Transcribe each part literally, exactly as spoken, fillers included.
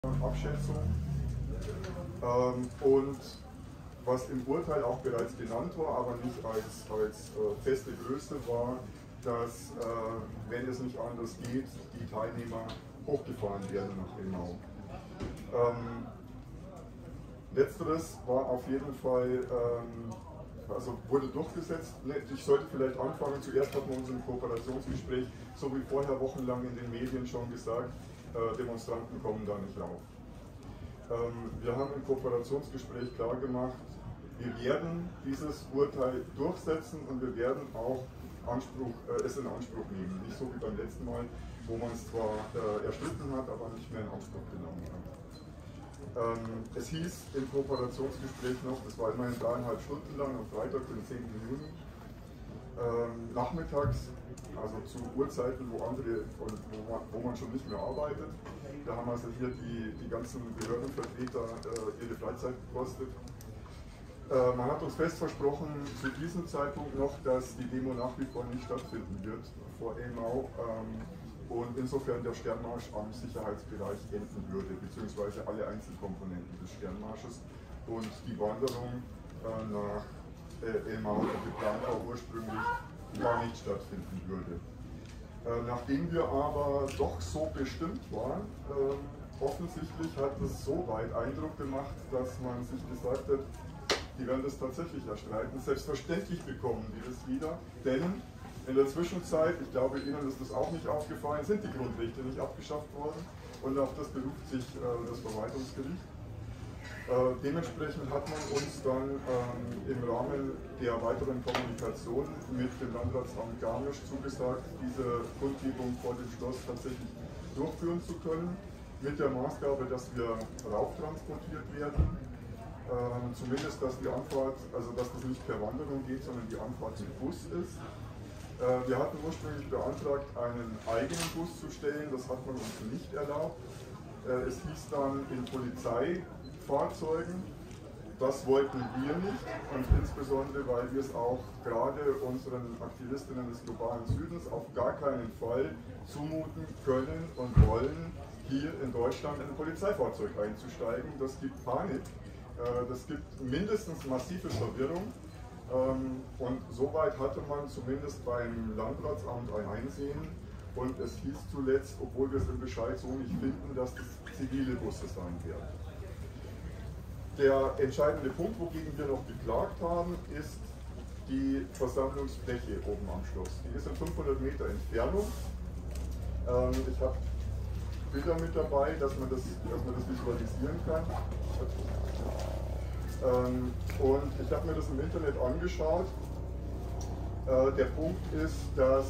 Abschätzung. Ähm, und was im Urteil auch bereits genannt war, aber nicht als, als äh, feste Größe war, dass, äh, wenn es nicht anders geht, die Teilnehmer hochgefahren werden nach Elmau. Ähm, letzteres war auf jeden Fall, ähm, also wurde durchgesetzt. Ich sollte vielleicht anfangen, zuerst hat man uns im Kooperationsgespräch, so wie vorher wochenlang in den Medien schon gesagt, äh, Demonstranten kommen da nicht rauf. Ähm, wir haben im Kooperationsgespräch klargemacht, wir werden dieses Urteil durchsetzen und wir werden auch Anspruch, äh, es in Anspruch nehmen. Nicht so wie beim letzten Mal, wo man es zwar äh, erstritten hat, aber nicht mehr in Anspruch genommen hat. Ähm, es hieß im Kooperationsgespräch noch, das war immerhin dreieinhalb Stunden lang, am Freitag, den zehnten Juni, ähm, nachmittags, also zu Uhrzeiten, wo andere, und wo, man, wo man schon nicht mehr arbeitet. Da haben also hier die, die ganzen Behördenvertreter äh, ihre Freizeit gekostet. Äh, man hat uns fest versprochen, zu diesem Zeitpunkt noch, dass die Demo nach wie vor nicht stattfinden wird vor Elmau ähm, und insofern der Sternmarsch am Sicherheitsbereich enden würde, beziehungsweise alle Einzelkomponenten des Sternmarsches und die Wanderung äh, nach äh, Elmau, die geplant war, ursprünglich gar nicht stattfinden würde. Äh, nachdem wir aber doch so bestimmt waren, äh, offensichtlich hat es so weit Eindruck gemacht, dass man sich gesagt hat, die werden das tatsächlich erstreiten. Selbstverständlich bekommen die das wieder, denn in der Zwischenzeit, ich glaube Ihnen ist das auch nicht aufgefallen, sind die Grundrechte nicht abgeschafft worden und auf das beruft sich äh, das Verwaltungsgericht. Äh, dementsprechend hat man uns dann ähm, im Rahmen der weiteren Kommunikation mit dem Landratsamt Garmisch zugesagt, diese Kundgebung vor dem Schloss tatsächlich durchführen zu können, mit der Maßgabe, dass wir rauftransportiert werden. Ähm, zumindest, dass die Anfahrt, also dass das nicht per Wanderung geht, sondern die Anfahrt mit Bus ist. Äh, wir hatten ursprünglich beantragt, einen eigenen Bus zu stellen, das hat man uns nicht erlaubt. Äh, es hieß dann in Polizeifahrzeugen, das wollten wir nicht und insbesondere, weil wir es auch gerade unseren Aktivistinnen des globalen Südens auf gar keinen Fall zumuten können und wollen, hier in Deutschland in ein Polizeifahrzeug einzusteigen. Das gibt Panik. Das gibt mindestens massive Verwirrung und soweit hatte man zumindest beim Landratsamt ein Einsehen und es hieß zuletzt, obwohl wir es im Bescheid so nicht finden, dass das zivile Busse sein werden. Der entscheidende Punkt, wogegen wir noch geklagt haben, ist die Versammlungsfläche oben am Schloss. Die ist in fünfhundert Meter Entfernung. Ich habe Bilder mit dabei, dass man das, dass man das visualisieren kann. Ähm, und ich habe mir das im Internet angeschaut. Äh, der Punkt ist, dass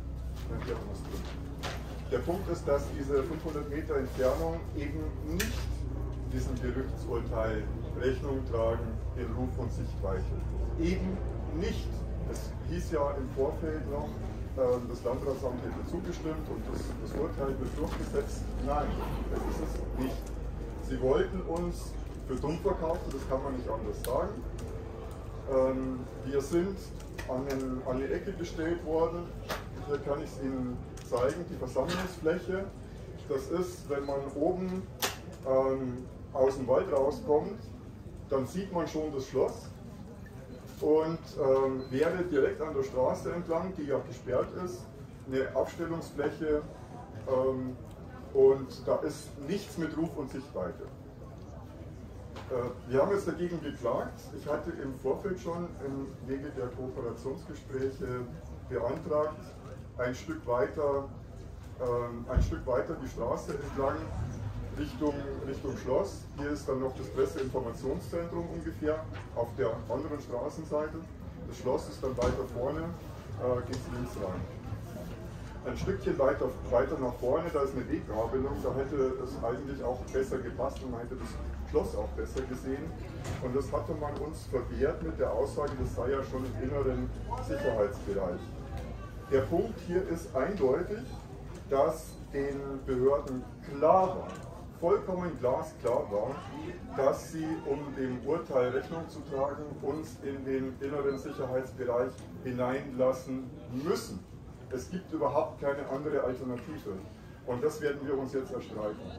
der Punkt ist, dass diese fünfhundert Meter Entfernung eben nicht diesem Gerichtsurteil Rechnung tragen in Ruf und Sichtweite. Eben nicht. Es hieß ja im Vorfeld noch, äh, das Landratsamt hätte zugestimmt und das, das Urteil wird durchgesetzt. Nein, das ist es nicht. Sie wollten uns für dumm verkaufen, das kann man nicht anders sagen. Ähm, wir sind an, den, an die Ecke gestellt worden. Hier kann ich es Ihnen zeigen, die Versammlungsfläche. Das ist, wenn man oben ähm, aus dem Wald rauskommt, dann sieht man schon das Schloss und ähm, wäre direkt an der Straße entlang, die ja gesperrt ist, eine Aufstellungsfläche ähm, und da ist nichts mit Ruf und Sichtweite. Wir haben jetzt dagegen geklagt. Ich hatte im Vorfeld schon im Wege der Kooperationsgespräche beantragt, ein Stück weiter, ähm, ein Stück weiter die Straße entlang Richtung, Richtung Schloss. Hier ist dann noch das Presseinformationszentrum ungefähr auf der anderen Straßenseite. Das Schloss ist dann weiter vorne, äh, geht es links rein. Ein Stückchen weiter, weiter nach vorne, da ist eine Weggabelung, da hätte es eigentlich auch besser gepasst und man hätte das Schloss auch besser gesehen. Und das hatte man uns verwehrt mit der Aussage, das sei ja schon im inneren Sicherheitsbereich. Der Punkt hier ist eindeutig, dass den Behörden klar war, vollkommen glasklar war, dass sie, um dem Urteil Rechnung zu tragen, uns in den inneren Sicherheitsbereich hineinlassen müssen. Es gibt überhaupt keine andere Alternative und das werden wir uns jetzt erstreiten.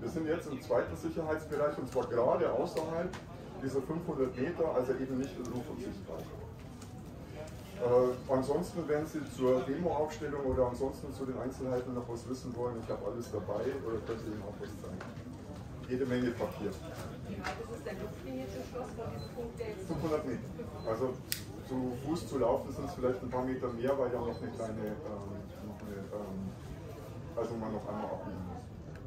Wir sind jetzt im zweiten Sicherheitsbereich und zwar gerade außerhalb dieser fünfhundert Meter, also eben nicht in Ruf und Sichtweite. Äh, ansonsten, wenn Sie zur Demo-Aufstellung oder ansonsten zu den Einzelheiten noch was wissen wollen, ich habe alles dabei oder könnte Ihnen auch was zeigen. Jede Menge Papier. Wie weit ist es denn Luftlinie zum Schloss von diesem Punkt, der jetzt fünfhundert Meter. Also zu Fuß zu laufen sind es vielleicht ein paar Meter mehr, weil ja noch eine kleine, ähm, noch eine, ähm, also man noch einmal abbiegen muss.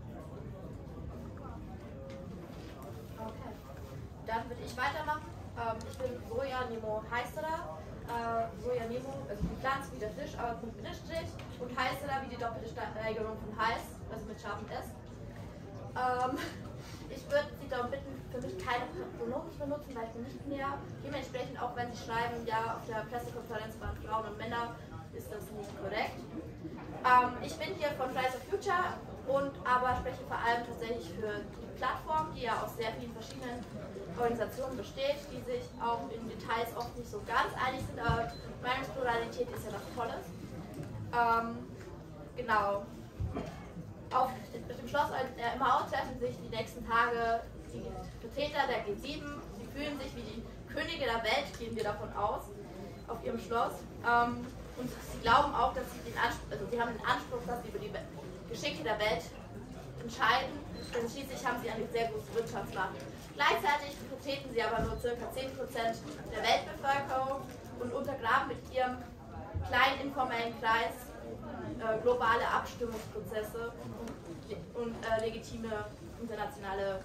Okay, dann würde ich weitermachen. Ähm, ich bin Soja Nemo Heisera. Äh, Soja Nemo, also die Pflanze wie der Fisch, aber Punkt Strich und Heisera wie die doppelte Steigerung von Heiß, also mit scharfem S. Ähm, ich würde Sie darum bitten, für mich keine Pronomen zu benutzen, weil ich bin nicht mehr. Dementsprechend, auch wenn Sie schreiben, ja, auf der Pressekonferenz waren Frauen und Männer, ist das nicht korrekt. Ähm, ich bin hier von Fridays for Future und aber spreche vor allem tatsächlich für die Plattform, die ja aus sehr vielen verschiedenen Organisationen besteht, die sich auch in Details oft nicht so ganz einig sind, aber Meinungspluralität ist ja was Tolles. Ähm, genau. Auf dem Schloss äh, Mau treffen sich die nächsten Tage die Vertreter der G sieben. Sie fühlen sich wie die Könige der Welt, gehen wir davon aus, auf ihrem Schloss. Ähm, und sie glauben auch, dass sie den Anspruch, also sie haben den Anspruch, dass sie über die Geschicke der Welt entscheiden, denn schließlich haben sie eine sehr große Wirtschaftsmacht. Gleichzeitig vertreten sie aber nur ca. zehn Prozent der Weltbevölkerung und untergraben mit ihrem kleinen informellen Kreis äh, globale Abstimmungsprozesse und, und äh, legitime internationale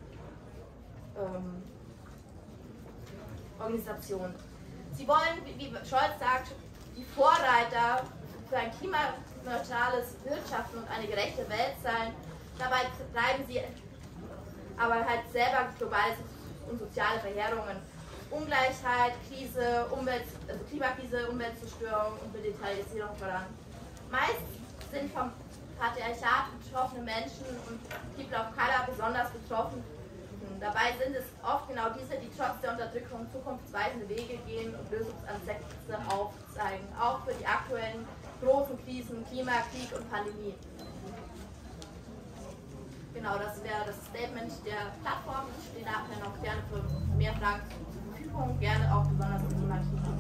ähm, Organisationen. Sie wollen, wie, wie Scholz sagt, die Vorreiter für ein klimaneutrales Wirtschaften und eine gerechte Welt sein. Dabei treiben sie aber halt selber globale und soziale Verheerungen. Ungleichheit, Krise, Umwelt, also Klimakrise, Umweltzerstörung und Militarisierung voran. Meist sind vom Patriarchat betroffene Menschen und People of Color besonders betroffen. Dabei sind es oft genau diese, die trotz der Unterdrückung zukunftsweisende Wege gehen und Lösungsansätze aufzeigen, auch für die aktuellen großen Krisen, Klima, Krieg und Pandemie. Genau, das wäre das Statement der Plattform. Ich stehe nachher noch gerne für mehr Fragen zur Verfügung, gerne auch besonders zum Thema Klima.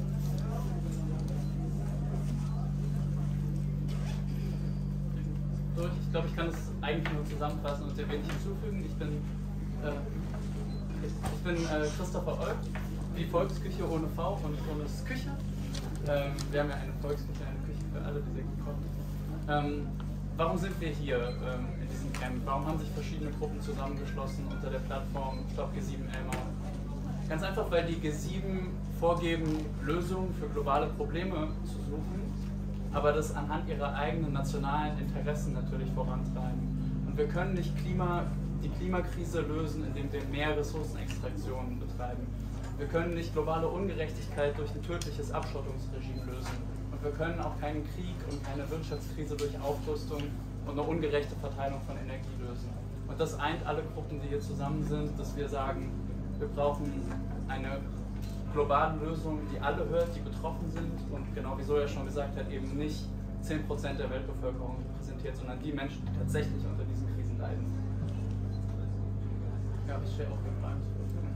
Ich glaube, ich kann es eigentlich nur zusammenfassen und sehr wenig hinzufügen. Ich bin, äh, ich, ich bin äh, Christopher Olk, die Volksküche ohne V und ohne Küche. Ähm, wir haben ja eine Volksküche, eine Küche für alle, die sehr gut kochen. Ähm, warum sind wir hier ähm, in diesem Camp? Warum haben sich verschiedene Gruppen zusammengeschlossen unter der Plattform Stop G sieben Elmau? Ganz einfach, weil die G sieben vorgeben, Lösungen für globale Probleme zu suchen, aber das anhand ihrer eigenen nationalen Interessen natürlich vorantreiben. Und wir können nicht Klima, die Klimakrise lösen, indem wir mehr Ressourcenextraktionen betreiben. Wir können nicht globale Ungerechtigkeit durch ein tödliches Abschottungsregime lösen. Und wir können auch keinen Krieg und keine Wirtschaftskrise durch Aufrüstung und eine ungerechte Verteilung von Energie lösen. Und das eint alle Gruppen, die hier zusammen sind, dass wir sagen, wir brauchen eine globale Lösung, die alle hört, die betroffen sind und genau wie Soja schon gesagt hat, eben nicht zehn Prozent der Weltbevölkerung repräsentiert, sondern die Menschen, die tatsächlich unter diesen Krisen leiden. Ja, ich stelle auch eine Frage zur Verfügung.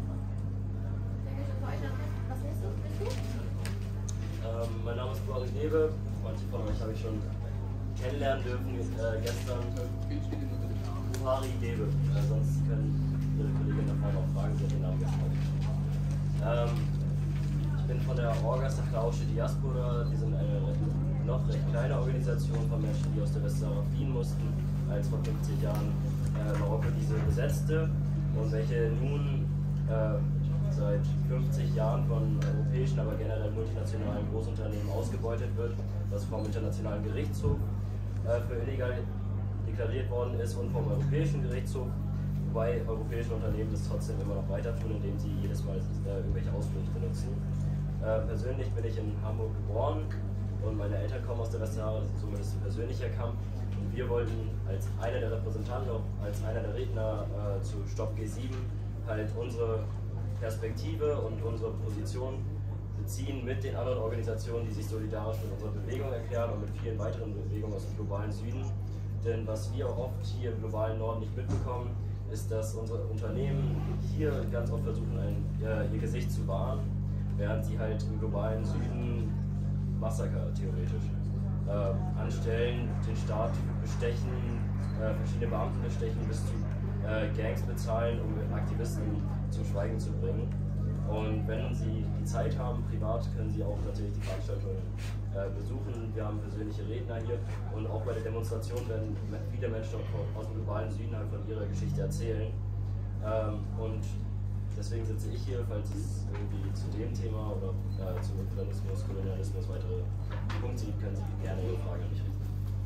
Was willst du? Bist du? Ähm, mein Name ist Buhari Debe, manche von euch habe ich schon kennenlernen dürfen äh, gestern. Buhari Debe, äh, sonst können Ihre Kollegin davon auch fragen, sie hat den Namen gestern aufgeschrieben. Ähm, ich bin von der Orga Sakrausche Diaspora. Wir sind eine noch recht kleine Organisation von Menschen, die aus der Westsahara fliehen mussten, als vor fünfzig Jahren äh, Marokko diese besetzte und welche nun äh, seit fünfzig Jahren von europäischen, aber generell multinationalen Großunternehmen ausgebeutet wird, was vom Internationalen Gerichtshof äh, für illegal deklariert worden ist und vom Europäischen Gerichtshof. Wobei europäische Unternehmen das trotzdem immer noch weiter tun, indem sie jedes Mal äh, irgendwelche Ausflüsse benutzen. Äh, persönlich bin ich in Hamburg geboren und meine Eltern kommen aus der Westsahara, das ist somit ein persönlicher Kampf. Und wir wollten als einer der Repräsentanten, als einer der Redner äh, zu Stop G sieben halt unsere Perspektive und unsere Position beziehen mit den anderen Organisationen, die sich solidarisch mit unserer Bewegung erklären und mit vielen weiteren Bewegungen aus dem globalen Süden, Denn was wir oft hier im globalen Norden nicht mitbekommen, ist, dass unsere Unternehmen hier ganz oft versuchen, ein, äh, ihr Gesicht zu wahren, während sie halt im globalen Süden Massaker theoretisch äh, anstellen, den Staat bestechen, äh, verschiedene Beamten bestechen, bis zu äh, Gangs bezahlen, um Aktivisten zum Schweigen zu bringen. Und wenn Sie die Zeit haben, privat, können Sie auch natürlich die Veranstaltung äh, besuchen. Wir haben persönliche Redner hier und auch bei der Demonstration werden viele Menschen aus dem globalen Süden halt von ihrer Geschichte erzählen. Ähm, und deswegen sitze ich hier, falls es irgendwie zu dem Thema oder äh, zum Imperialismus, Kolonialismus weitere Punkte gibt, können Sie gerne Ihre Frage an mich richten.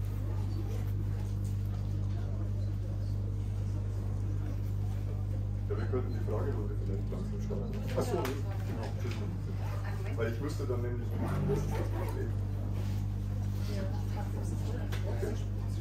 Ja, wir könnten die Fragerunde vielleicht langsam starten. Achso, genau. Weil ich müsste dann nämlich machen, das ist das Problem. Okay.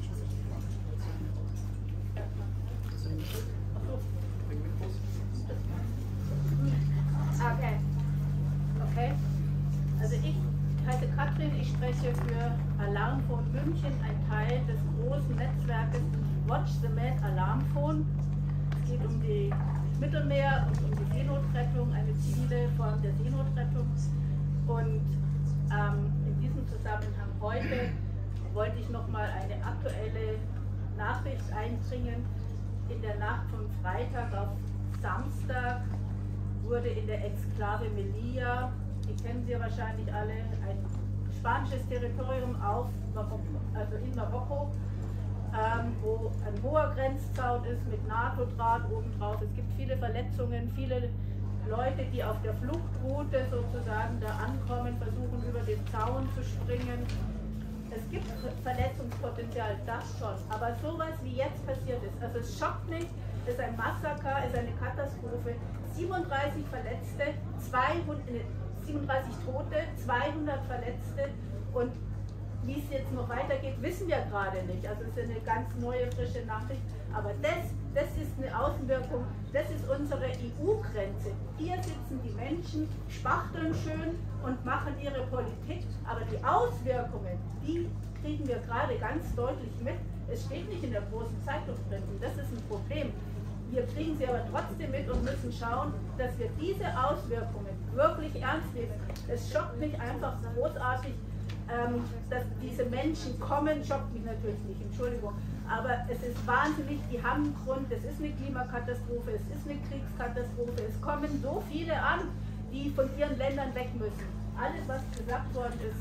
Okay. Okay. Also ich heiße Katrin, ich spreche für Alarmphone München, ein Teil des großen Netzwerkes Watch the Med Alarmphone. Es geht um die Mittelmeer und um die Seenotrettung, eine zivile Form der Seenotrettung. Und ähm, in diesem Zusammenhang heute wollte ich nochmal eine aktuelle Nachricht einbringen. In der Nacht von Freitag auf Samstag wurde in der Exklave Melilla, die kennen Sie ja wahrscheinlich alle, ein spanisches Territorium auf Marokko, also in Marokko, ähm, wo ein hoher Grenzzaun ist mit NATO-Draht obendrauf. Es gibt viele Verletzungen, viele Leute, die auf der Fluchtroute sozusagen da ankommen, versuchen über den Zaun zu springen. Es gibt Verletzungspotenzial, das schon, aber sowas wie jetzt passiert ist, also es schockt mich, es ist ein Massaker, es ist eine Katastrophe, siebenunddreißig Verletzte, zweihundert, siebenunddreißig Tote, zweihundert Verletzte und wie es jetzt noch weitergeht, wissen wir gerade nicht, also es ist eine ganz neue, frische Nachricht, aber das, das ist eine Außenwirkung, das ist unsere E U-Grenze. Hier sitzen die Menschen, spachteln schön und machen ihre Politik, aber die Auswirkungen, die kriegen wir gerade ganz deutlich mit. Es steht nicht in der großen Zeitung drin und das ist ein Problem. Wir kriegen sie aber trotzdem mit und müssen schauen, dass wir diese Auswirkungen wirklich ernst nehmen. Es schockt mich einfach großartig, ähm, dass diese Menschen kommen, schockt mich natürlich nicht, Entschuldigung, aber es ist wahnsinnig, die haben einen Grund, es ist eine Klimakatastrophe, es ist eine Kriegskatastrophe, es kommen so viele an, die von ihren Ländern weg müssen. Alles, was gesagt worden ist,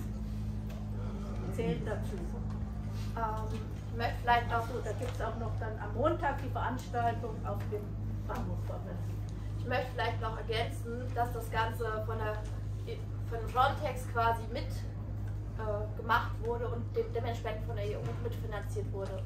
zählt dazu. Ähm, ich möchte vielleicht auch, So, da gibt es auch noch dann am Montag die Veranstaltung auf dem Bahnhofsvorplatz. ich möchte vielleicht noch ergänzen, dass das Ganze von, der, von Frontex quasi mit äh, gemacht wurde und de dementsprechend von der E U mitfinanziert wurde.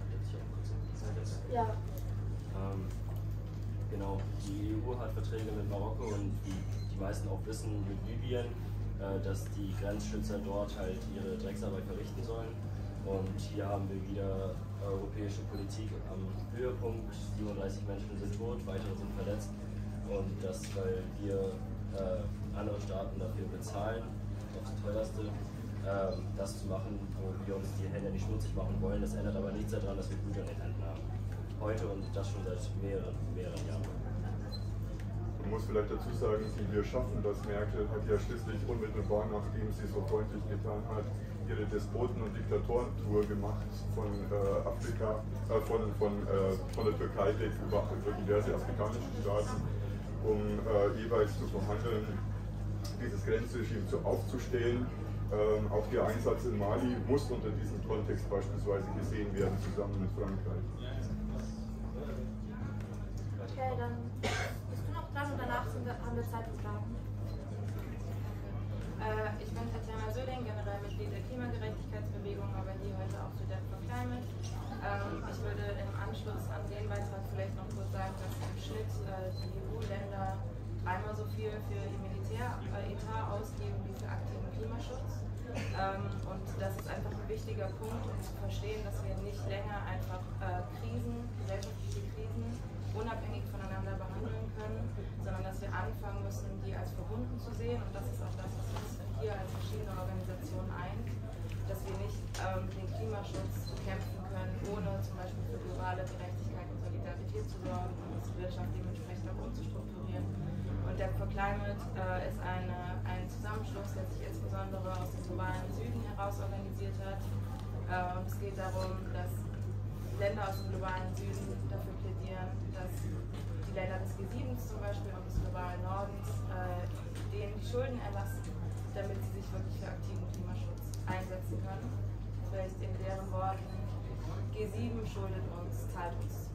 Ja. Ähm, genau, die E U hat Verträge mit Marokko und wie die meisten auch wissen, mit Libyen, äh, dass die Grenzschützer dort halt ihre Drecksarbeit verrichten sollen. Und hier haben wir wieder europäische Politik am Höhepunkt. siebenunddreißig Menschen sind tot, weitere sind verletzt. Und das, weil wir äh, andere Staaten dafür bezahlen, aufs teuerste, äh, das zu machen, wo wir uns die Hände nicht schmutzig machen wollen. Das ändert aber nichts daran, dass wir Blut an den Händen haben. Heute und das schon seit mehreren, mehreren Jahren. Man muss vielleicht dazu sagen, wie wir schaffen das. Merkel hat ja schließlich unmittelbar, nachdem sie so freundlich getan hat, ihre Despoten- und Diktatorentour gemacht von äh, Afrika, äh, von, von, äh, von der Türkei weg über, über diverse afrikanische Staaten, um äh, jeweils zu verhandeln, dieses Grenzregime zu aufzustellen. Ähm, auch der Einsatz in Mali muss unter diesem Kontext beispielsweise gesehen werden, zusammen mit Frankreich. Okay, dann bist du noch dran und danach sind wir, haben wir Zeit für Fragen. Äh, ich bin Tatjana Söding, generell Mitglied der Klimagerechtigkeitsbewegung, aber hier heute auch zu Death for Climate. Ähm, ich würde im Anschluss an den Beitrag vielleicht noch kurz sagen, dass im Schnitt äh, die E U-Länder dreimal so viel für ihr Militäretat ausgeben wie für aktiven Klimaschutz. Ähm, und das ist einfach ein wichtiger Punkt, um zu verstehen, dass wir nicht länger einfach äh, Krisen, gesellschaftliche Krisen, unabhängig voneinander behandeln können, sondern dass wir anfangen müssen, die als verbunden zu sehen. Und das ist auch das, was uns hier als verschiedene Organisationen eint, dass wir nicht ähm, den Klimaschutz bekämpfen können können, ohne zum Beispiel für globale Gerechtigkeit und Solidarität zu sorgen und unsere Wirtschaft dementsprechend auch umzustrukturieren. Und Debt for Climate äh, ist eine, ein Zusammenschluss, der sich insbesondere aus dem globalen Süden heraus organisiert hat. Äh, und es geht darum, dass Länder aus dem globalen Süden dafür plädieren, dass die Länder des G sieben zum Beispiel und des globalen Nordens äh, denen die Schulden erlassen, damit sie sich wirklich für aktiven Klimaschutz einsetzen können. Vielleicht in deren Worten, G sieben schuldet uns, zahlt uns.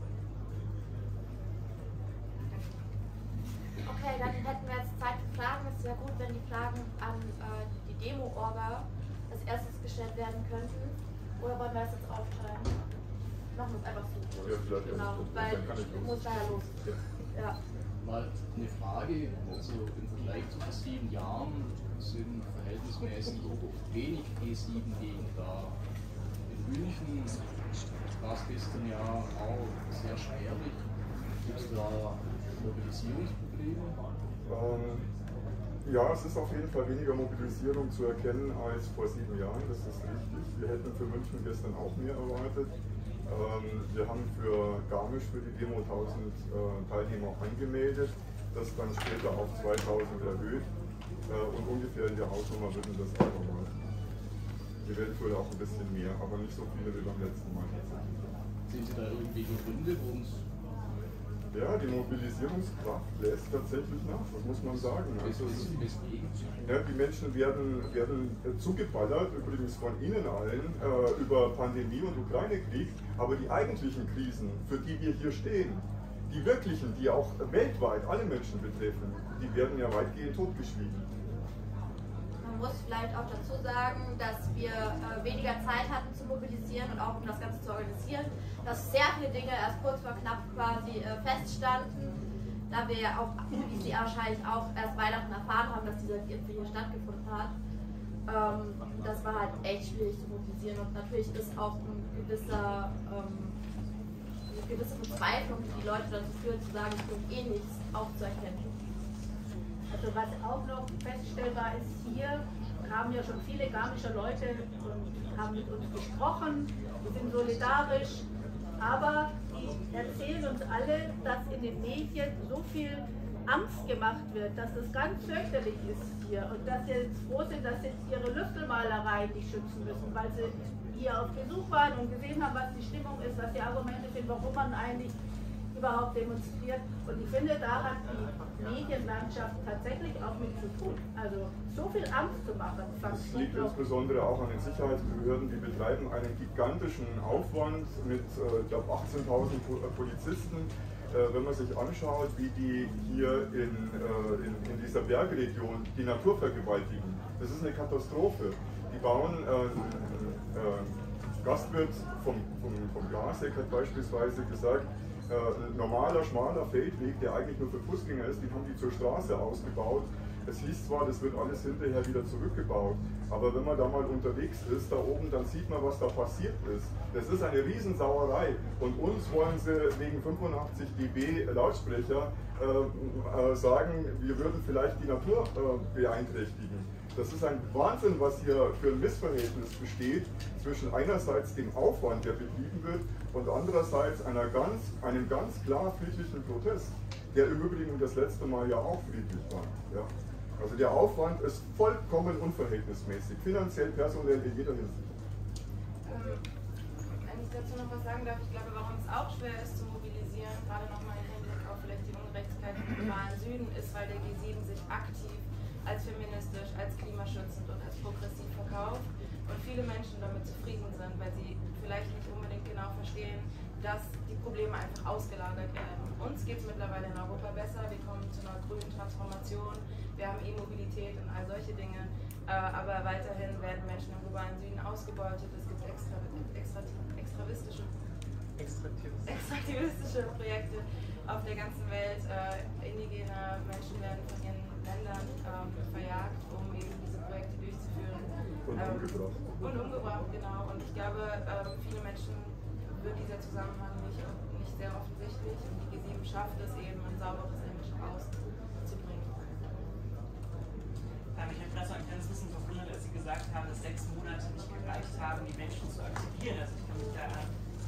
Okay, dann hätten wir jetzt Zeit für Fragen. Es wäre gut, wenn die Fragen an äh, die Demo-Orga als erstes gestellt werden könnten. Oder wollen wir das jetzt aufteilen? Machen wir es einfach so. Ja, vielleicht genau, ist es, weil dann kann ich ich muss daher los. Ja. Mal eine Frage, also im Vergleich zu vor sieben Jahren sind verhältnismäßig wenig G sieben Gegner da. In München war es gestern ja auch sehr schwerlich. Gibt es da Mobilisierungsprobleme? Ähm, ja, es ist auf jeden Fall weniger Mobilisierung zu erkennen als vor sieben Jahren, das ist richtig. Wir hätten für München gestern auch mehr erwartet. Ähm, wir haben für Garmisch für die Demo tausend äh, Teilnehmer angemeldet, das dann später auf zweitausend erhöht äh, und ungefähr in der Hausnummer würden das auch nochmal. Eventuell auch ein bisschen mehr, aber nicht so viele wie beim letzten Mal tatsächlich. Sehen Sie da irgendwelche Gründe, warum es... Ja, die Mobilisierungskraft lässt tatsächlich nach, das muss man sagen. Also, ja, die Menschen werden, werden zugeballert, übrigens von Ihnen allen, äh, über Pandemie und Ukraine-Krieg, aber die eigentlichen Krisen, für die wir hier stehen, die wirklichen, die auch weltweit alle Menschen betreffen, die werden ja weitgehend totgeschwiegen. Man muss vielleicht auch dazu sagen, dass wir äh, weniger Zeit hatten zu mobilisieren und auch um das Ganze zu organisieren, dass sehr viele Dinge erst kurz vor knapp quasi äh, feststanden, da wir ja auch, wie Sie wahrscheinlich auch erst Weihnachten erfahren haben, dass dieser Gipfel hier stattgefunden hat. Ähm, das war halt echt schwierig zu mobilisieren und natürlich ist auch ein gewisser, ähm, eine gewisse Verzweiflung, die die Leute dazu führt, zu sagen, es bringt eh nichts, aufzuerkennen. Also was auch noch feststellbar ist, hier kamen ja schon viele garmische Leute und haben mit uns gesprochen, wir sind solidarisch, aber die erzählen uns alle, dass in den Medien so viel Angst gemacht wird, dass es ganz fürchterlich ist hier und dass sie jetzt froh sind, dass sie ihre Lüftelmalereien nicht schützen müssen, weil sie hier auf Besuch waren und gesehen haben, was die Stimmung ist, was die Argumente sind, warum man eigentlich überhaupt demonstriert. Und ich finde, da hat die Medienlandschaft tatsächlich auch mit zu tun. Also so viel Angst zu machen. Das liegt insbesondere auch an den Sicherheitsbehörden, die betreiben einen gigantischen Aufwand mit, äh, ich glaube, achtzehntausend Polizisten. Äh, wenn man sich anschaut, wie die hier in, äh, in, in dieser Bergregion die Natur vergewaltigen, das ist eine Katastrophe. Die bauen, äh, äh, Gastwirt vom, vom, vom Glasek hat beispielsweise gesagt, ein normaler, schmaler Feldweg, der eigentlich nur für Fußgänger ist, den haben die zur Straße ausgebaut. Es hieß zwar, das wird alles hinterher wieder zurückgebaut, aber wenn man da mal unterwegs ist, da oben, dann sieht man, was da passiert ist. Das ist eine Riesensauerei und uns wollen sie wegen fünfundachtzig Dezibel Lautsprecher äh, äh, sagen, wir würden vielleicht die Natur äh, beeinträchtigen. Das ist ein Wahnsinn, was hier für ein Missverhältnis besteht zwischen einerseits dem Aufwand, der betrieben wird, und andererseits einer ganz, einem ganz klar friedlichen Protest, der im Übrigen das letzte Mal ja auch friedlich war. Ja. Also der Aufwand ist vollkommen unverhältnismäßig, finanziell, personell, in jeder Hinsicht. Ähm, wenn ich dazu noch was sagen darf, ich glaube, warum es auch schwer ist zu mobilisieren, gerade nochmal im Hinblick auf vielleicht die Ungerechtigkeit im globalen Süden, ist, weil der G sieben sich aktiv als feministisch, als klimaschützend und als progressiv verkauft und viele Menschen damit zufrieden sind, weil sie vielleicht nicht unbedingt genau verstehen, dass die Probleme einfach ausgelagert werden. Uns geht es mittlerweile in Europa besser, wir kommen zu einer grünen Transformation, wir haben E-Mobilität und all solche Dinge, aber weiterhin werden Menschen im globalen Süden ausgebeutet, es gibt extra, extra, extravistische, extraktivistische Projekte auf der ganzen Welt, indigene Menschen werden von ihren Ländern ähm, verjagt, um eben diese Projekte durchzuführen. Und ähm, umgebracht. Und umgebracht, genau. Und ich glaube, ähm, viele Menschen wird dieser Zusammenhang nicht, nicht sehr offensichtlich und die G sieben schafft es eben, ein sauberes Image rauszubringen. Ähm, ich habe gerade so ein kleines Wissen verwundert, als Sie gesagt haben, dass sechs Monate nicht gereicht haben, die Menschen zu aktivieren. Also ich kann mich da an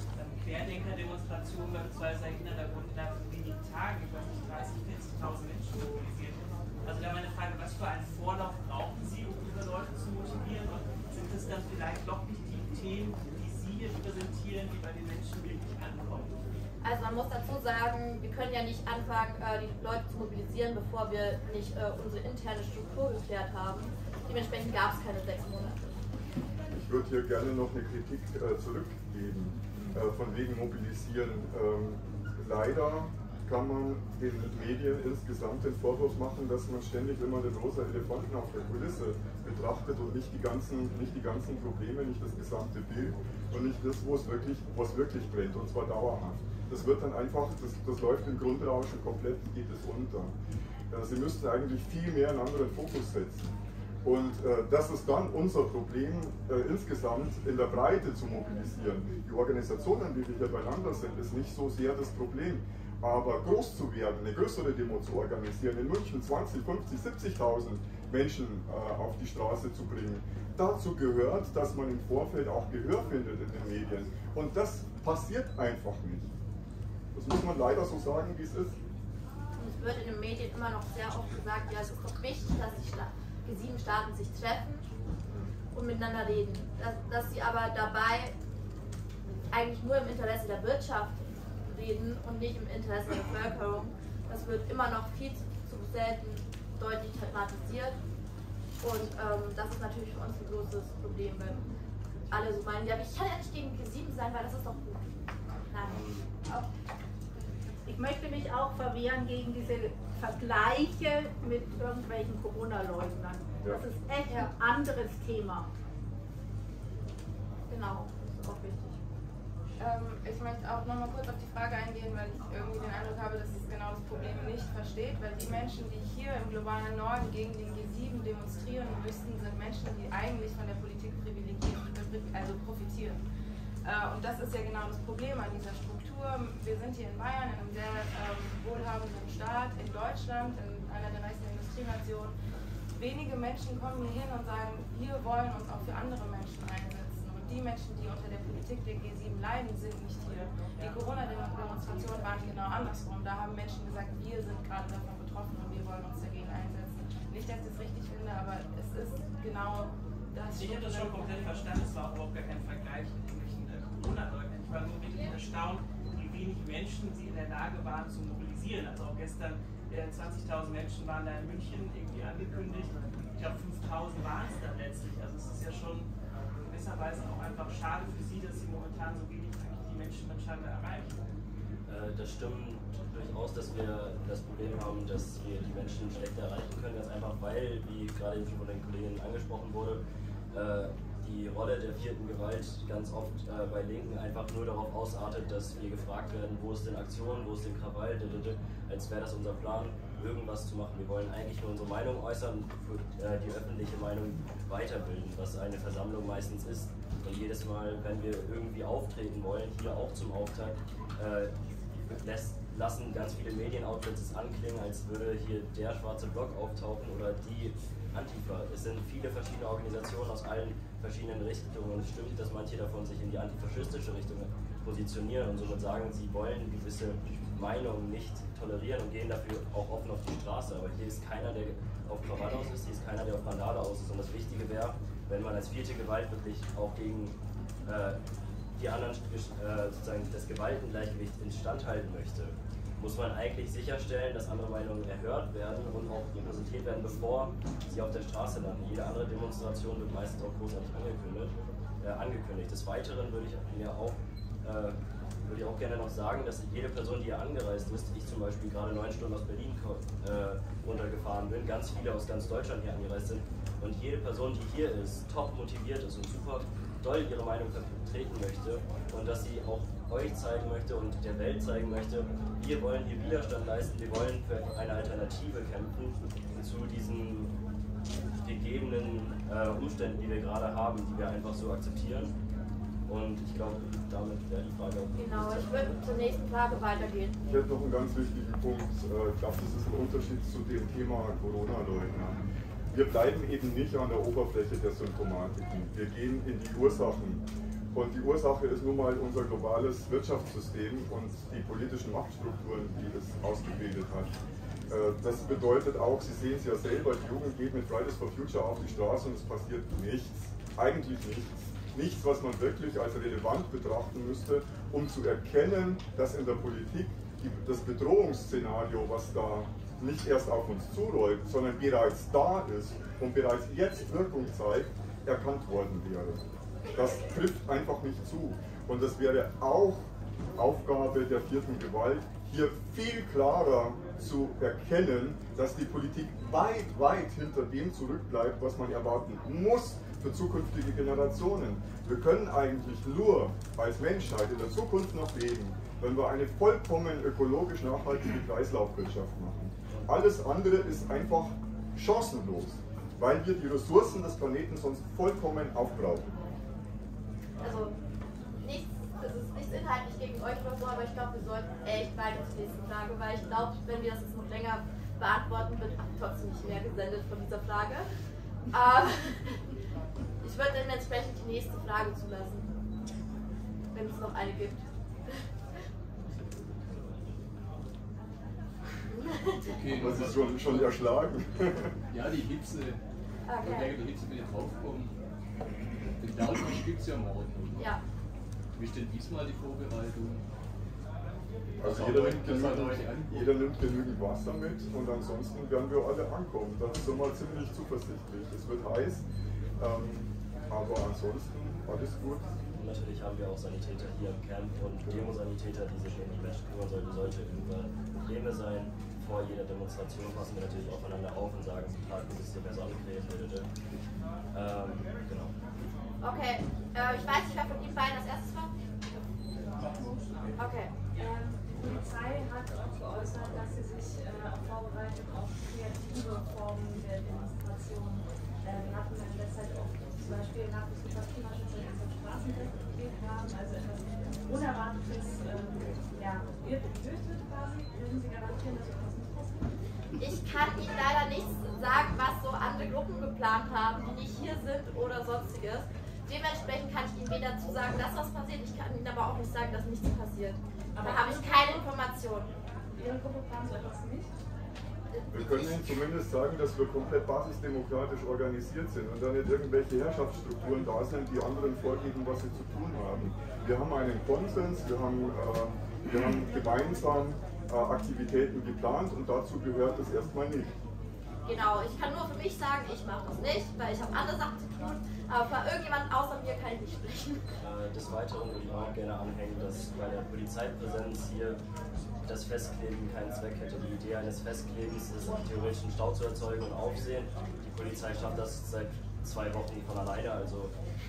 Querdenker-Demonstration beispielsweise erinnert, da wurden innerhalb von wenigen Tagen, ich weiß nicht, dreißig, vierzigtausend Menschen mobilisiert. Also da meine Frage, was für einen Vorlauf brauchen Sie, um diese Leute zu motivieren? Und sind es dann vielleicht doch nicht die Themen, die Sie hier präsentieren, die bei den Menschen wirklich ankommen? Also man muss dazu sagen, wir können ja nicht anfangen, die Leute zu mobilisieren, bevor wir nicht unsere interne Struktur geklärt haben. Dementsprechend gab es keine sechs Monate. Ich würde hier gerne noch eine Kritik äh, zurückgeben, äh, von wegen Mobilisieren. Ähm, leider kann man den Medien insgesamt den Vorwurf machen, dass man ständig immer den rosa Elefanten auf der Kulisse betrachtet und nicht die ganzen, nicht die ganzen Probleme, nicht das gesamte Bild und nicht das, wo es wirklich, wo es wirklich brennt, und zwar dauerhaft. Das wird dann einfach, das, das läuft im Grundrauschen komplett, geht es unter. Äh, Sie müssten eigentlich viel mehr einen anderen Fokus setzen. Und äh, das ist dann unser Problem, äh, insgesamt in der Breite zu mobilisieren. Die Organisationen, die wir hier beieinander sind, ist nicht so sehr das Problem. Aber groß zu werden, eine größere Demo zu organisieren, in München zwanzig, fünfzig, siebzigtausend Menschen äh, auf die Straße zu bringen, dazu gehört, dass man im Vorfeld auch Gehör findet in den Medien. Und das passiert einfach nicht. Das muss man leider so sagen, wie es ist. Es wird in den Medien immer noch sehr oft gesagt, ja, es ist doch wichtig, dass die G sieben Staaten sich treffen und miteinander reden. Dass, dass sie aber dabei eigentlich nur im Interesse der Wirtschaft reden und nicht im Interesse der Bevölkerung. Das wird immer noch viel zu, zu selten deutlich thematisiert. Und ähm, das ist natürlich für uns ein großes Problem, wenn alle so meinen, ja, ich kann ja nicht gegen G sieben sein, weil das ist doch gut. Nein. Ich möchte mich auch verwehren gegen diese Vergleiche mit irgendwelchen Corona-Leugnern. Ja. Das ist echt Ja. ein anderes Thema. Genau, das ist auch wichtig. Ähm, ich möchte auch nochmal kurz auf die Frage eingehen, weil ich irgendwie den Eindruck habe, dass es genau das Problem nicht versteht, weil die Menschen, die hier im globalen Norden gegen den G sieben demonstrieren müssten, sind Menschen, die eigentlich von der Politik privilegiert, also profitieren. Äh, und das ist ja genau das Problem an dieser Struktur. Wir sind hier in Bayern, in einem sehr ähm, wohlhabenden Staat, in Deutschland, in einer der reichsten Industrienationen. Wenige Menschen kommen hier hin und sagen, wir wollen uns auch für andere Menschen einsetzen. Und die Menschen, die unter der Politik der G sieben leiden, sind nicht hier. Die Corona-Demonstrationen waren genau andersrum. Da haben Menschen gesagt, wir sind gerade davon betroffen und wir wollen uns dagegen einsetzen. Nicht, dass ich es richtig finde, aber es ist genau das. Ich habe das schon komplett verstanden, es war auch überhaupt gar kein Vergleich mit irgendwelchen Corona-Leugnern. Ich war nur wirklich erstaunt, wie wenig Menschen sie in der Lage waren zu mobilisieren. Also auch gestern äh, zwanzigtausend Menschen waren da in München irgendwie angekündigt. Ich glaube fünftausend waren es dann letztlich. Also es ist ja schon in gewisser Weise auch einfach schade für sie, dass sie momentan so wenig eigentlich die Menschen dann scheinbar erreichen. Äh, das stimmt durchaus, dass wir das Problem haben, dass wir die Menschen schlecht erreichen können. Ganz einfach, weil, wie gerade eben schon von den Kollegen angesprochen wurde, äh, die Rolle der vierten Gewalt ganz oft äh, bei Linken einfach nur darauf ausartet, dass wir gefragt werden, wo ist denn Aktion, wo ist denn Krawall, als wäre das unser Plan, irgendwas zu machen. Wir wollen eigentlich nur unsere Meinung äußern, für äh, die öffentliche Meinung weiterbilden, was eine Versammlung meistens ist. Und jedes Mal, wenn wir irgendwie auftreten wollen, hier auch zum Auftakt, äh, lässt, lassen ganz viele Medienoutlets es anklingen, als würde hier der schwarze Block auftauchen oder die Antifa. Es sind viele verschiedene Organisationen aus allen verschiedenen Richtungen und es stimmt, dass manche davon sich in die antifaschistische Richtung positionieren und somit sagen, sie wollen gewisse Meinungen nicht tolerieren und gehen dafür auch offen auf die Straße. Aber hier ist keiner, der auf Krawall aus ist, hier ist keiner, der auf Randale aus ist. Und das Wichtige wäre, wenn man als vierte Gewalt wirklich auch gegen äh, die anderen äh, sozusagen das Gewaltengleichgewicht instand halten möchte, muss man eigentlich sicherstellen, dass andere Meinungen erhört werden und auch repräsentiert werden, bevor sie auf der Straße landen. Jede andere Demonstration wird meistens auch großartig angekündigt. Äh, angekündigt. Des Weiteren würde ich mir auch, äh, würde ich auch gerne noch sagen, dass jede Person, die hier angereist ist, ich zum Beispiel gerade neun Stunden aus Berlin äh, runtergefahren bin, ganz viele aus ganz Deutschland hier angereist sind und jede Person, die hier ist, top motiviert ist und super doll ihre Meinung vertreten möchte und dass sie auch euch zeigen möchte und der Welt zeigen möchte, wir wollen hier Widerstand leisten, wir wollen für eine Alternative kämpfen zu diesen gegebenen äh, Umständen, die wir gerade haben, die wir einfach so akzeptieren. Und ich glaube, damit wäre die Frage auch. Genau, ich würde zur nächsten Frage weitergehen. Ich hätte noch einen ganz wichtigen Punkt. Ich glaube, das ist ein Unterschied zu dem Thema Corona-Leugner. Wir bleiben eben nicht an der Oberfläche der Symptomatiken. Wir gehen in die Ursachen. Und die Ursache ist nun mal unser globales Wirtschaftssystem und die politischen Machtstrukturen, die es ausgebildet hat. Das bedeutet auch, Sie sehen es ja selber, die Jugend geht mit Fridays for Future auf die Straße und es passiert nichts. Eigentlich nichts. Nichts, was man wirklich als relevant betrachten müsste, um zu erkennen, dass in der Politik die, das Bedrohungsszenario, was da nicht erst auf uns zurollt, sondern bereits da ist und bereits jetzt Wirkung zeigt, erkannt worden wäre. Das trifft einfach nicht zu. Und das wäre auch Aufgabe der vierten Gewalt, hier viel klarer zu erkennen, dass die Politik weit, weit hinter dem zurückbleibt, was man erwarten muss für zukünftige Generationen. Wir können eigentlich nur als Menschheit in der Zukunft noch leben, wenn wir eine vollkommen ökologisch nachhaltige Kreislaufwirtschaft machen. Alles andere ist einfach chancenlos, weil wir die Ressourcen des Planeten sonst vollkommen aufbrauchen. Also nichts, es ist nichts inhaltlich gegen euch oder so, aber ich glaube, wir sollten echt weiter zur nächsten Frage, weil ich glaube, wenn wir das jetzt noch länger beantworten, wird trotzdem nicht mehr gesendet von dieser Frage. Ähm, ich würde dann entsprechend die nächste Frage zulassen, wenn es noch eine gibt. Okay, das ist schon, schon erschlagen. Ja, die Hitze. Okay. Wegen der Hitze bin ich draufgekommen. Den Bergfisch gibt es ja morgen. Ja. Wie ist denn diesmal die Vorbereitung? Also jeder nimmt, genügend, jeder nimmt genügend Wasser mit und ansonsten werden wir alle ankommen. Da sind wir ziemlich zuversichtlich. Es wird heiß, ähm, aber ansonsten alles gut. Und natürlich haben wir auch Sanitäter hier im Camp und Demosanitäter, die sich um die Menschen kümmern sollten. Sollte irgendwann Probleme sein, vor jeder Demonstration passen wir natürlich aufeinander auf und sagen, tragen Sie sich Personen geredet. Ähm, genau. Okay, äh, ich weiß nicht, wer von Ihnen beiden als erstes war. Okay. Ähm, die Polizei hat auch geäußert, dass sie sich äh, vorbereitet auf kreative Formen der Demonstration. Äh, wir hatten in letzter Zeit auch zum Beispiel Nachwuchswissenschaft Klimaschutz und auf Straßenfest gegeben haben, also etwas Unerwartetes ähm, ja, wird befürchtet quasi. Würden Sie garantieren, dass das nicht passiert? Ich kann Ihnen leider nichts sagen, was so andere Gruppen geplant haben, die nicht hier sind oder sonstiges. Dementsprechend kann ich Ihnen weder zu sagen, dass was passiert, ich kann Ihnen aber auch nicht sagen, dass nichts passiert. Da habe ich keine Informationen. Ihre Gruppe plant so etwas nicht? Wir können Ihnen zumindest sagen, dass wir komplett basisdemokratisch organisiert sind und da nicht irgendwelche Herrschaftsstrukturen da sind, die anderen vorgeben, was sie zu tun haben. Wir haben einen Konsens, wir haben, äh, wir haben gemeinsam äh, Aktivitäten geplant und dazu gehört es erstmal nicht. Genau, ich kann nur für mich sagen, ich mache das nicht, weil ich habe andere Sachen zu tun, aber für irgendjemanden außer mir kann ich nicht sprechen. Äh, des Weiteren würde ich auch gerne anhängen, dass bei der Polizeipräsenz hier das Festkleben keinen Zweck hätte. Die Idee eines Festklebens ist, theoretisch einen Stau zu erzeugen und Aufsehen. Die Polizei schafft das seit zwei Wochen von alleine, also...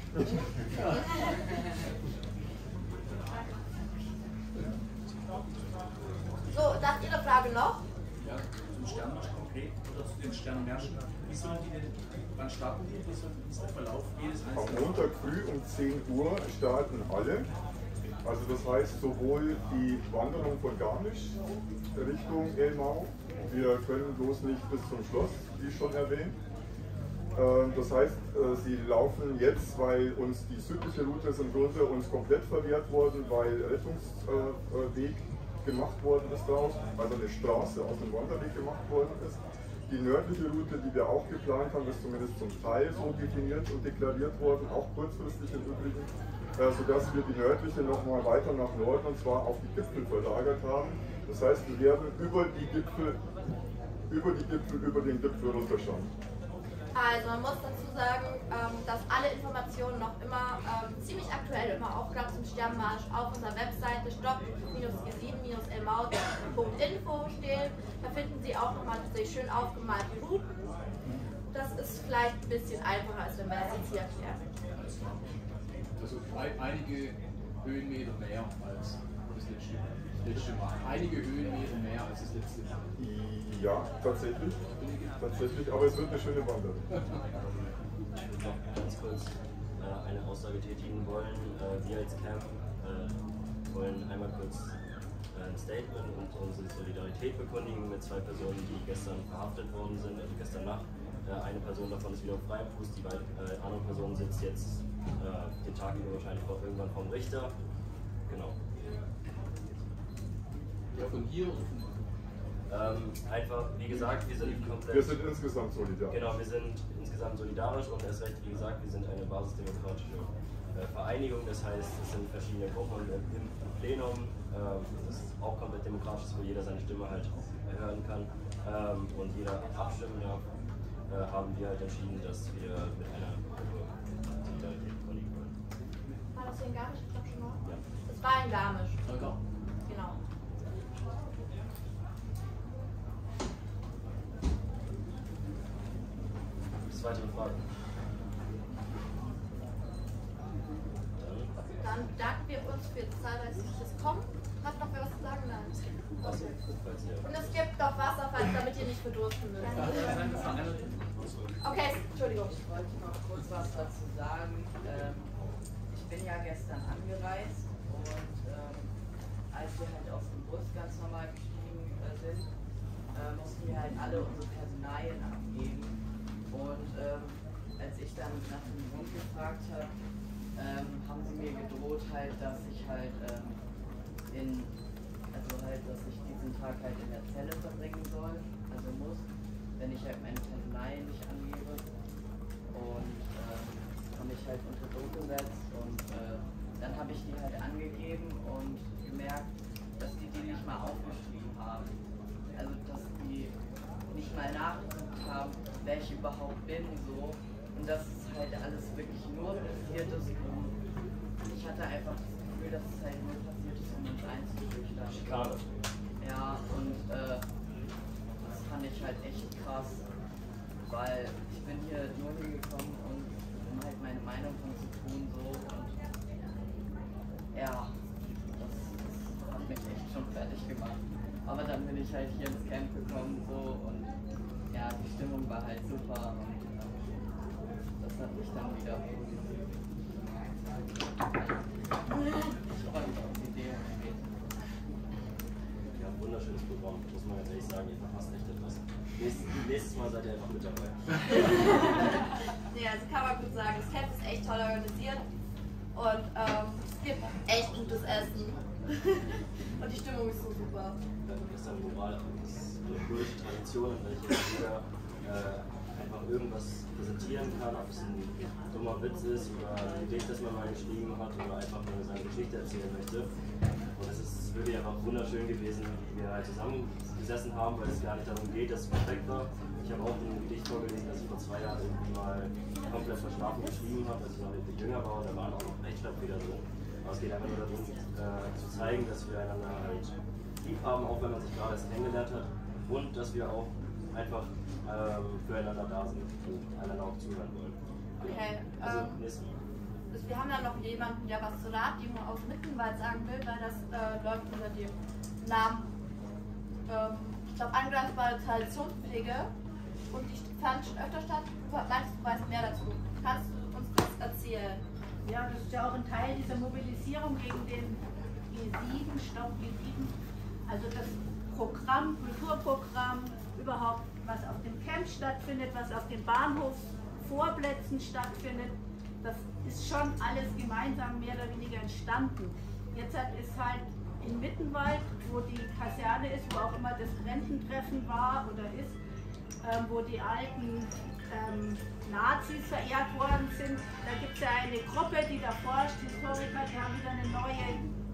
So, das ist Ihre Frage noch? Ja, zum Sternmarsch konkret oder zu den Sternmärschen. Wie sollen die denn, wann starten die? Wie soll der Verlauf jedes Am einzelnen? Montag früh um zehn Uhr starten alle. Also das heißt sowohl die Wanderung von Garmisch Richtung Elmau, wir können bloß nicht bis zum Schloss, wie schon erwähnt. Das heißt, sie laufen jetzt, weil uns die südliche Route ist im Grunde uns komplett verwehrt worden, weil Rettungsweg gemacht worden ist daraus, also eine Straße aus dem Wanderweg gemacht worden ist. Die nördliche Route, die wir auch geplant haben, ist zumindest zum Teil so definiert und deklariert worden, auch kurzfristig im Übrigen, äh, sodass wir die nördliche nochmal weiter nach Norden und zwar auf die Gipfel verlagert haben. Das heißt, wir werden über die Gipfel, über die Gipfel, über den Gipfel runterschauen. Also man muss dazu sagen, ähm, dass alle Informationen noch immer ähm, ziemlich aktuell, immer auch gerade zum Sternmarsch auf unserer Webseite stopp G sieben elmau punkt info stehen. Da finden Sie auch nochmal sehr schön aufgemalte Routen. Das ist vielleicht ein bisschen einfacher, als wenn wir das jetzt hier erklären. Also einige Höhenmeter mehr als das letzte, letzte Mal. Einige Höhenmeter mehr als das letzte Mal. Ja, tatsächlich. Tatsächlich, aber es wird eine schöne Wanderung. Ich würde noch ganz kurz äh, eine Aussage tätigen wollen. Äh, wir als Camp äh, wollen einmal kurz äh, ein Statement und unsere Solidarität bekundigen mit zwei Personen, die gestern verhaftet worden sind, also gestern Nacht. Äh, eine Person davon ist wieder auf freiem Fuß, die äh, andere Person sitzt jetzt äh, den Tag über wahrscheinlich vor, irgendwann vom Richter. Genau. Ja, von hier oder von Ähm, einfach, wie gesagt, wir sind komplett... Wir sind insgesamt solidarisch. Genau, wir sind insgesamt solidarisch und erst recht, wie gesagt, wir sind eine basisdemokratische äh, Vereinigung, das heißt, es sind verschiedene Gruppen im, im Plenum, ähm, das ist auch komplett demokratisch, wo jeder seine Stimme halt erhören kann ähm, und jeder abstimmen darf, äh, haben wir halt entschieden, dass wir mit einer Gruppe Solidarität vorliegen wollen. War das hier in Garmisch? Ich glaube schon mal. Ja. Das war in Garmisch. Okay. Genau. Weitere Fragen? Dann bedanken wir uns für zahlreiches Kommen. Hat noch wer was zu sagen? Nein. Achso, falls ihr. Und es gibt noch Wasser, falls, damit ihr nicht verdursten müsst. Okay, Entschuldigung. Ich wollte noch kurz was dazu sagen. Ähm, ich bin ja gestern angereist und ähm, als wir halt aus dem Bus ganz normal gestiegen äh, sind, äh, mussten wir halt alle unsere Personalien abgeben. Und ähm, als ich dann nach dem Grund gefragt habe, ähm, haben sie mir gedroht halt, dass ich halt ähm, in, also halt, dass ich diesen Tag halt in der Zelle verbringen soll, also muss, wenn ich halt meine Personalien nicht angebe. Und ähm, habe mich halt unter Druck gesetzt und äh, dann habe ich die halt angegeben und gemerkt, dass die die nicht mal aufgeschrieben haben. Also dass die nicht mal nachgeguckt haben, wer ich überhaupt bin, so. Und dass es halt alles wirklich nur passiert ist. Und ich hatte einfach das Gefühl, dass es halt nur passiert ist, um uns einzuschüchtern. Schade. Ja, und äh, das fand ich halt echt krass, weil ich bin hier nur hingekommen, um, um halt meine Meinung von zu tun, so. Und ja, das, das hat mich echt schon fertig gemacht. Aber dann bin ich halt hier ins Camp gekommen, so, und ja, die Stimmung war halt super und äh, das hat mich dann wieder positiv. Ich freue mich auf die Demo später. Ja, wunderschönes Programm, muss man ganz ehrlich sagen, ihr verpasst echt etwas. Nächstes, nächstes Mal seid ihr einfach mit dabei. Nee, also kann man gut sagen, das Camp ist echt toll organisiert und ähm, es gibt echt gutes Essen. Und die Stimmung ist so super. Wir hatten gestern Moral, das ist eine coole Tradition, in welcher jeder äh, einfach irgendwas präsentieren kann, ob es ein dummer Witz ist oder ein Gedicht, das man mal geschrieben hat oder einfach nur seine Geschichte erzählen möchte. Und es ist wirklich einfach wunderschön gewesen, wie wir halt zusammengesessen haben, weil es gar nicht darum geht, dass es perfekt war. Ich habe auch ein Gedicht vorgelesen, das ich vor zwei Jahren irgendwie mal komplett verschlafen geschrieben habe, als ich noch wirklich jünger war, und da waren auch noch Rechtschreibfehler drin. Aber es geht einfach nur darum, äh, zu zeigen, dass wir einander halt lieb haben, auch wenn man sich gerade erst kennengelernt hat, und dass wir auch einfach ähm, füreinander da sind und einander auch zuhören wollen. Okay, Also, ähm, nächstes Mal. also wir haben dann noch jemanden, der was zur Raddemo aus Mittenwald sagen will, weil das äh, läuft unter dem Namen, ähm, ich glaube, angreifbare Traditionspflege, und die fand schon öfter statt. Du meinst, du weißt mehr dazu. Kannst du uns das erzählen? Ja, das ist ja auch ein Teil dieser Mobilisierung gegen den G sieben, Stopp G sieben. Also das Programm, Kulturprogramm, überhaupt, was auf dem Camp stattfindet, was auf den Bahnhofsvorplätzen stattfindet, das ist schon alles gemeinsam mehr oder weniger entstanden. Jetzt ist halt in Mittenwald, wo die Kaserne ist, wo auch immer das Rententreffen war oder ist, ähm, wo die alten ähm, Nazis verehrt worden sind. Da gibt es ja eine Gruppe, die da forscht, Historiker, die haben wieder eine neue,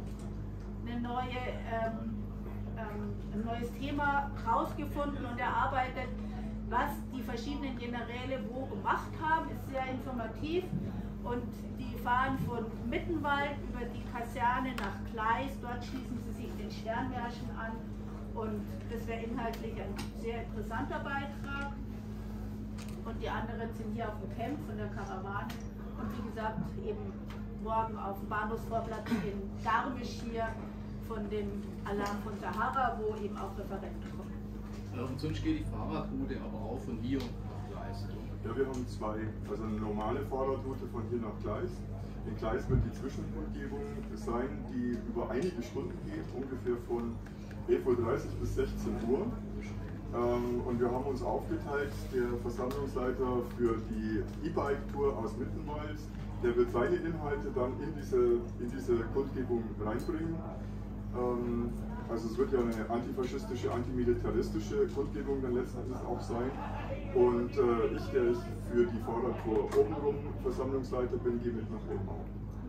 eine neue, ähm, ähm, ein neues Thema rausgefunden und erarbeitet, was die verschiedenen Generäle wo gemacht haben, ist sehr informativ. Und die fahren von Mittenwald über die Kaserne nach Kleist, dort schließen sie sich den Sternmärschen an. Und das wäre inhaltlich ein sehr interessanter Beitrag. Und die anderen sind hier auf dem Camp von der Karawane. Und wie gesagt, eben morgen auf dem Bahnhofsvorplatz in Garmisch hier von dem Alarm von Sahara, wo eben auch Referenten kommen. Ja, und sonst geht die Fahrradroute aber auch von hier nach Kleist. Ja, wir haben zwei, also eine normale Fahrradroute von hier nach Kleist. In Kleist wird die Zwischenkundgebung sein, die über einige Stunden geht, ungefähr von elf Uhr dreißig bis sechzehn Uhr. Ähm, und wir haben uns aufgeteilt, der Versammlungsleiter für die E-Bike-Tour aus Mittenwald, der wird seine Inhalte dann in diese, in diese Kundgebung reinbringen. Ähm, also es wird ja eine antifaschistische, antimilitaristische Kundgebung dann letztendlich auch sein. Und äh, ich, der ich für die Fahrradtour obenrum Versammlungsleiter bin, gehe mit nach Elmau.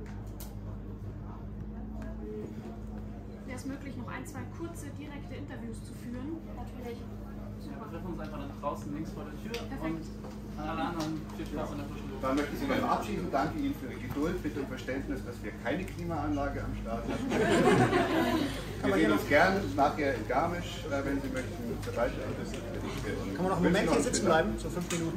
Wäre es möglich, noch ein, zwei kurze, direkte Interviews zu führen? Natürlich. Ja, wir treffen uns einfach dann draußen links vor der Tür. Perfekt. Und an alle anderen viel Spaß in der frischen Luft. Dann möchte ich Sie noch verabschieden. Danke Ihnen für Ihre Geduld, bitte um Verständnis, dass wir keine Klimaanlage am Start haben. Wir sehen uns gerne nachher in Garmisch, wenn Sie möchten, zur Weiterentwicklung. Kann man noch einen Moment hier sitzen bleiben, so fünf Minuten?